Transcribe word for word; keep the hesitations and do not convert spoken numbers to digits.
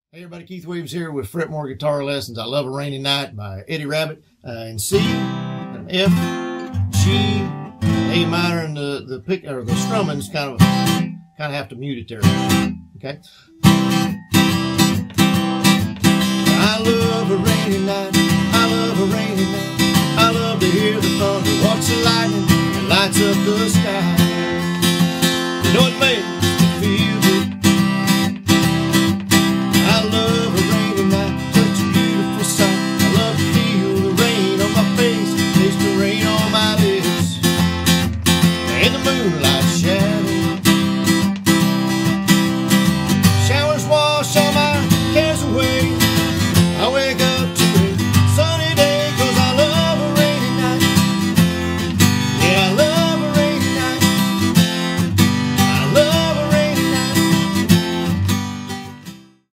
Hey everybody, Keith Williams here with Fretmore Guitar Lessons. I Love a Rainy Night by Eddie Rabbitt uh, in C, an F, G, A minor, and the the pick or the strummings kind of kind of have to mute it there. Okay,